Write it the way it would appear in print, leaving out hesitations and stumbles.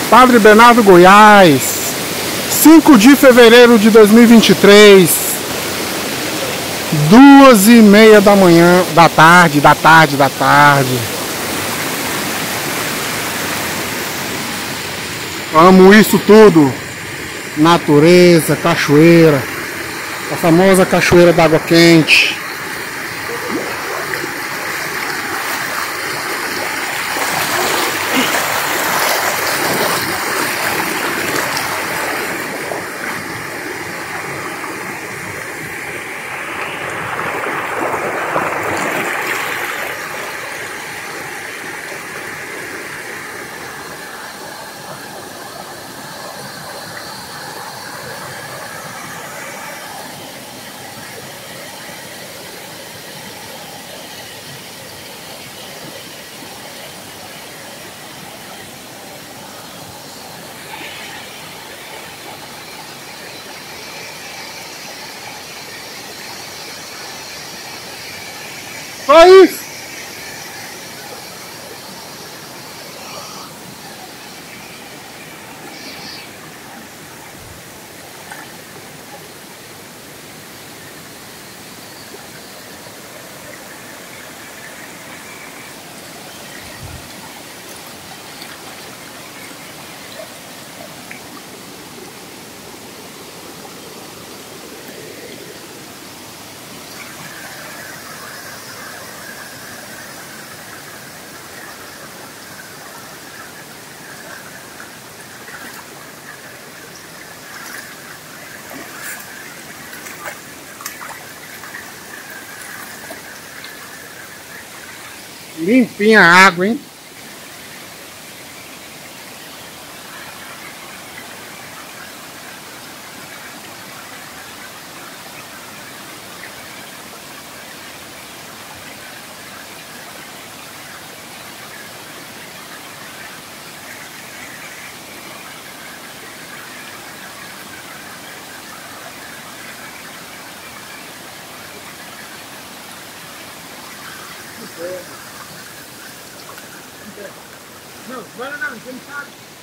Padre Bernardo, Goiás, 5 de fevereiro de 2023, 2h30 da manhã, da tarde. Amo isso tudo, natureza, cachoeira, a famosa cachoeira d'água quente. Só isso. Limpinha a água, hein? Não, agora não, você não sabe.